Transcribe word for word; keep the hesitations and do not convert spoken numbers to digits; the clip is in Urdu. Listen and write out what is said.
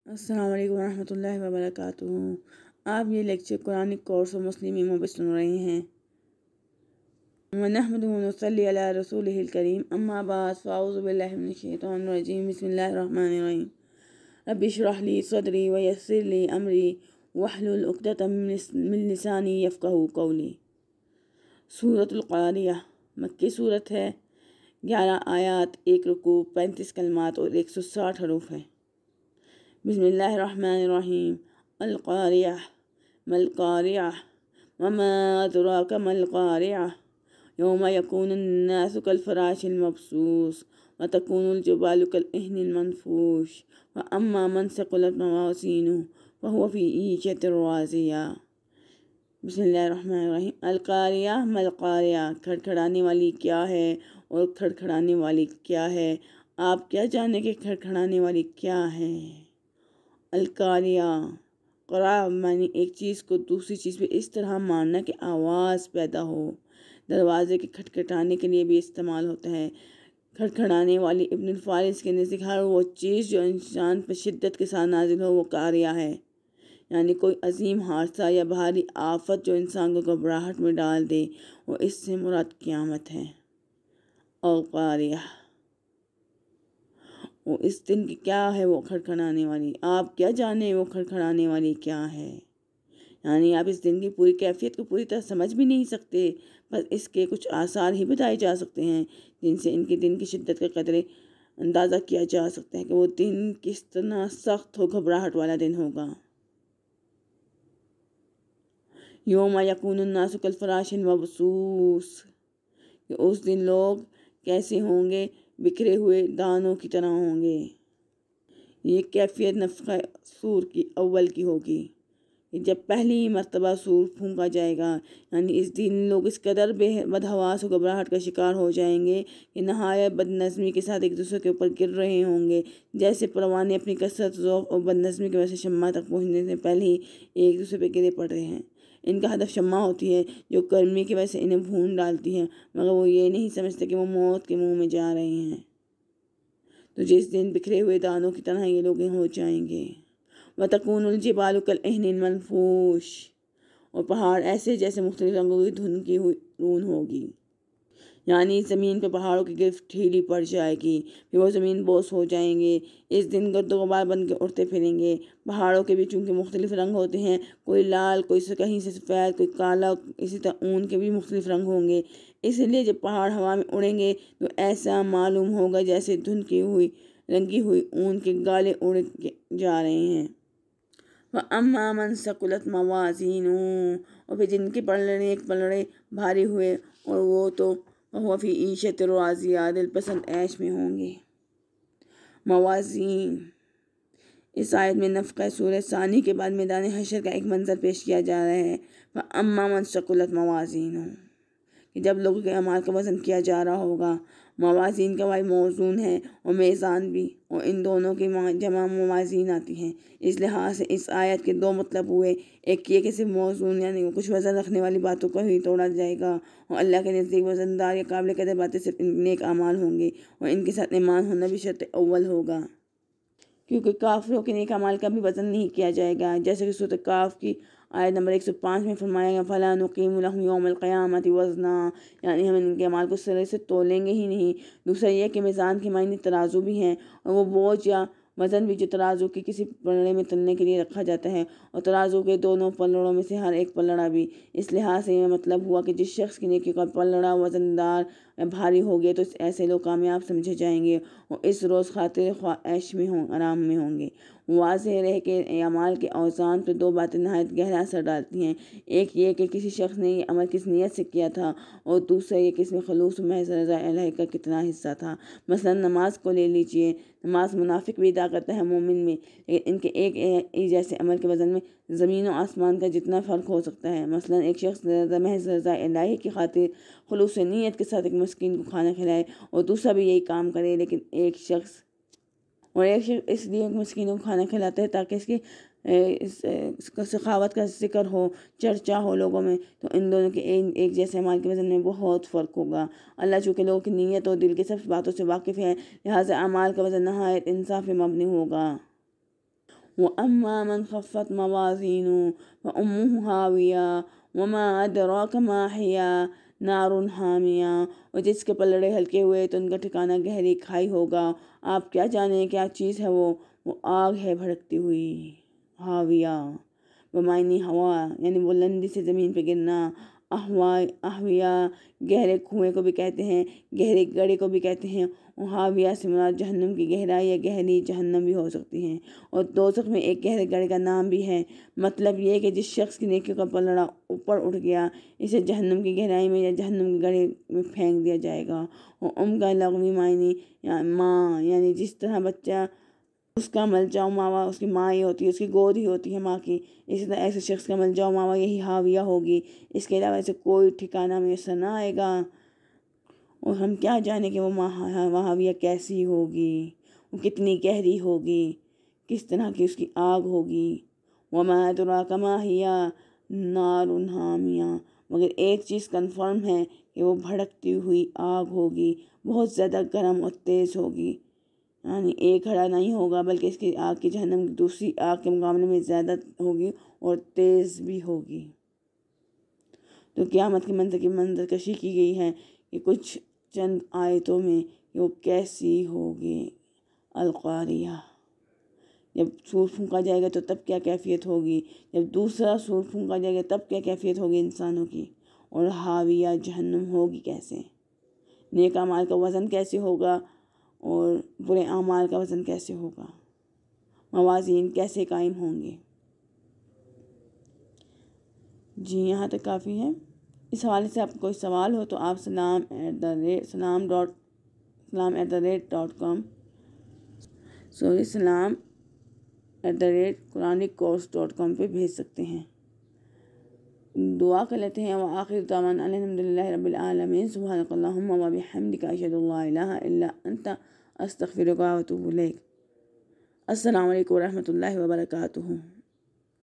السلام علیکم ورحمۃ اللہ وبرکاتہ۔ آپ یہ لیکچر قرآن کورس و مسلم ایمو پہ سن رہے ہیں۔ ونحمدہ ونصلی علی رسولہ الکریم، اما بعد فاعوذ باللہ من الشیطان الرجیم، بسم اللہ الرحمن الرحیم۔ رب اشرح لی صدری ویسر لی امری واحلل عقدۃ من لسانی یفقہوا قولی۔ سورۃ القاریہ مکی صورت ہے، گیارہ آیات، ایک رکوع، پینتیس کلمات اور ایک سو ساٹھ حروف ہے۔ بسم اللہ الرحمن الرحیم۔ القاریہ ما القاریہ وما ادراک ما القاریہ یوم یکون الناس کالفراش المبثوث وتکون الجبال کالعہن المنفوش واما من ثقلت موازینہ فہو فی عیشۃ راضیہ۔ بسم اللہ الرحمن الرحیم۔ القاریہ ما القاریہ، کھڑکھڑانے والی کیا ہے اور کھڑکھڑانے والی کیا ہے؟ آپ کیا جانیں کہ کھڑکھڑانے والی کیا ہے؟ القاریہ قرا معنی ایک چیز کو دوسری چیز پہ اس طرح مارنا کہ آواز پیدا ہو۔ دروازے کے کھٹکھٹانے کے لیے بھی استعمال ہوتا ہے۔ کھڑکھڑانے والی ابن الفارس کے نزدیک ہر وہ چیز جو انسان پر شدت کے ساتھ نازل ہو وہ قاریہ ہے، یعنی کوئی عظیم حادثہ یا بھاری آفت جو انسان کو گھبراہٹ میں ڈال دے، وہ اس سے مراد قیامت ہے۔ اور قاریہ وہ اس دن کی کیا ہے، وہ کھڑکھڑانے والی، آپ کیا جانیں وہ کھڑکھڑانے والی کیا ہے؟ یعنی آپ اس دن کی پوری کیفیت کو پوری طرح سمجھ بھی نہیں سکتے، بس اس کے کچھ آثار ہی بتائے جا سکتے ہیں جن سے ان کے دن کی شدت کا قدرے اندازہ کیا جا سکتا ہے کہ وہ دن کس طرح سخت ہو، گھبراہٹ والا دن ہوگا۔ یوم یکون الناس کالفراش المبثوث، کہ اس دن لوگ کیسے ہوں گے؟ بکھرے ہوئے دانوں کی طرح ہوں گے۔ یہ کیفیت نفخہ صور کی اول کی ہوگی، جب پہلی مرتبہ صور پھونکا جائے گا، یعنی اس دن لوگ اس قدر بے بدحواس و گھبراہٹ کا شکار ہو جائیں گے کہ نہایت بد نظمی کے ساتھ ایک دوسرے کے اوپر گر رہے ہوں گے، جیسے پروانے اپنی کثرت، ذوق اور بد نظمی کی وجہ سے شمع تک پہنچنے سے پہلے ہی ایک دوسرے پہ گرے پڑ رہے ہیں۔ ان کا ہدف شمع ہوتی ہے جو گرمی کی وجہ سے انہیں بھون ڈالتی ہے، مگر وہ یہ نہیں سمجھتے کہ وہ موت کے منہ میں جا رہے ہیں۔ تو جس دن بکھرے ہوئے دانوں کی طرح یہ لوگ ہو جائیں گے۔ وَتَكُونُ الْجِبَالُ كَالْعِهْنِ الْمَنْفُوشِ، اور پہاڑ ایسے جیسے مختلف رنگوں کی دھن کی ہوئی رون ہوگی، یعنی زمین پہ پہاڑوں کی گرفت ڈھیلی پڑ جائے گی، پھر وہ زمین بوس ہو جائیں گے۔ اس دن گرد و غبار بن کے اڑتے پھریں گے۔ پہاڑوں کے بھی چونکہ مختلف رنگ ہوتے ہیں، کوئی لال، کوئی سے کہیں سے سفید، کوئی کالا، اسی طرح اون کے بھی مختلف رنگ ہوں گے۔ اس لیے جب پہاڑ ہوا میں اڑیں گے تو ایسا معلوم ہوگا جیسے دھن کی ہوئی رنگی ہوئی اون کے گالے اڑ جا رہے ہیں۔ وَأَمَّا مَنْ ثَقُلَتْ مَوَازِينُهُ، اور پھر جن کے پلڑے ایک پلڑے بھاری ہوئے اور وہ تو وہ فی عیشۃ راضیہ، دل پسند عیش میں ہوں گے۔ موازین، اس آیت میں نفخہ صور ثانی کے بعد میدان حشر کا ایک منظر پیش کیا جا رہا ہے۔ وَأَمَّا مَنْ ثَقُلَتْ مَوَازِينُهُ، کہ جب لوگوں کے اعمال کا وزن کیا جا رہا ہوگا۔ موازین کا واحد موزون ہے اور میزان بھی، اور ان دونوں کی جمع موازین آتی ہیں۔ اس لحاظ سے اس آیت کے دو مطلب ہوئے، ایک یہ کہ صرف موزون یعنی کچھ وزن رکھنے والی باتوں کو ہی توڑا جائے گا، اور اللہ کے نزدیک وزندار یا قابل قدر باتیں صرف نیک اعمال ہوں گے، اور ان کے ساتھ ایمان ہونا بھی شرط اول ہوگا، کیونکہ کافروں کے نیک اعمال کا بھی وزن نہیں کیا جائے گا، جیسے کہ سورۃ کاف کی آیت نمبر ایک سو پانچ میں فرمایا گیا فَلَا نُقِيمُ لَهُمْ يَوْمَ الْقِيَامَةِ وَزْنًا، یعنی ہم ان کے اعمال کو سرے سے تولیں گے ہی نہیں۔ دوسرا یہ کہ میزان کے معنی ترازو بھی ہیں، اور وہ بوجھ یا وزن بھی جو ترازو کی کسی پلڑے میں تلنے کے لیے رکھا جاتا ہے، اور ترازو کے دونوں پلڑوں میں سے ہر ایک پلڑا بھی۔ اس لحاظ سے یہ مطلب ہوا کہ جس شخص کی نیکی کا پلڑا وزندار بھاری ہو گیا تو ایسے لوگ کامیاب سمجھے جائیں گے، اور اس روز خاطر خواہ عیش میں ہوں، آرام میں ہوں گے۔ واضح رہے کہ اعمال کے اوزان پہ دو باتیں نہایت گہرا اثر ڈالتی ہیں، ایک یہ کہ کسی شخص نے یہ عمل کس نیت سے کیا تھا، اور دوسرا یہ کہ اس میں خلوص و محض رضا الہی کا کتنا حصہ تھا۔ مثلا نماز کو لے لیجئے، نماز منافق بھی ادا کرتا ہے مومن میں، لیکن ان کے ایک ایک جیسے عمل کے وزن میں زمین و آسمان کا جتنا فرق ہو سکتا ہے۔ مثلا ایک شخص محض رضا الہی کی خاطر خلوص نیت کے ساتھ ایک مسکین کو کھانا کھلائے، اور دوسرا بھی یہی کام کرے، لیکن ایک شخص اور ایک شخص اس لیے مسکینوں کو کھانا کھلاتا ہے تاکہ اس کی اس کا سخاوت کا ذکر ہو، چرچا ہو لوگوں میں، تو ان دونوں کے ایک جیسے اعمال کے وزن میں بہت فرق ہوگا۔ اللہ چونکہ لوگوں کی نیت اور دل کے سب باتوں سے واقف ہے، لہٰذا اعمال کا وزن نہایت انصاف پہ مبنی ہوگا۔ وَأَمَّا مَنْ خَفَّتْ مَوَازِينُهُ فَأُمُّهُ هَاوِيَةٌ وَمَا أَدْرَاكَ مَا هِيَهْ نَارٌ حَامِيَةٌ، اور جس کے پلڑے ہلکے ہوئے تو ان کا ٹھکانہ گہری کھائی ہوگا، آپ کیا جانیں کیا چیز ہے وہ وہ آگ ہے بھڑکتی ہوئی۔ ہاویہ بمعنی ہوا یعنی بلندی سے زمین پہ گرنا، اہویہ گہرے کنویں کو بھی کہتے ہیں، گہرے گڑھے کو بھی کہتے ہیں، اور ہاویہ سے مراد جہنم کی گہرائی یا گہری جہنم بھی ہو سکتی ہیں، اور دوزخ میں ایک گہرے گڑھے کا نام بھی ہے۔ مطلب یہ کہ جس شخص کی نیکیوں کا پلڑا اوپر اٹھ گیا اسے جہنم کی گہرائی میں یا جہنم کے گڑھے میں پھینک دیا جائے گا۔ اور ام کا لغوی معنی ماں یعنی جس طرح بچہ اس کا ملجا و ماوا اس کی ماں ہی ہوتی ہے، اس کی گود ہی ہوتی ہے ماں کی، اسی طرح ایسے شخص کا ملجا و ماوا یہی ہاویہ ہوگی، اس کے علاوہ ایسے کوئی ٹھکانہ میسر نہ آئے گا۔ اور ہم کیا جانیں کہ وہ ہاویہ کیسی ہوگی، وہ کتنی گہری ہوگی، کس طرح کی اس کی آگ ہوگی۔ وَمَا أَدْرَاكَ مَا هِيَ نَارٌ حَامِيَةٌ، مگر ایک چیز کنفرم ہے کہ وہ بھڑکتی ہوئی آگ ہوگی، بہت زیادہ گرم اور تیز ہوگی، یعنی ایک گھڑا نہیں ہوگا بلکہ اس کی آگ کی جہنم کی دوسری آگ کے مقابلے میں زیادہ ہوگی اور تیز بھی ہوگی۔ تو قیامت کی منظر کی منظر کشی کی گئی ہے کہ کچھ چند آیتوں میں کہ وہ کیسی ہوگی۔ القاریہ، جب سور پھونکا جائے گا تو تب کیا کیفیت ہوگی، جب دوسرا سور پھونکا جائے گا تب کیا کیفیت ہوگی انسانوں کی، اور ہاویہ جہنم ہوگی کیسے، نیک اعمال کا وزن کیسے ہوگا اور برے اعمال کا وزن کیسے ہوگا، موازین کیسے قائم ہوں گے۔ جی یہاں تک کافی ہے۔ اس حوالے سے آپ کو کوئی سوال ہو تو آپ Salam at the rate Salam dot Salam at the rate dot com sorry Salam at the rate Quranic course dot com پہ بھیج سکتے ہیں۔ دعا کر لیتے ہیں۔ وآخر دعوانا الحمد للہ رب العالمین، سبحانک اللہم و بحمدک، اشہد ان لا الہ الا انت، استغفرک و اتوب الیک۔ السلام علیکم و رحمۃ اللہ وبرکاتہ۔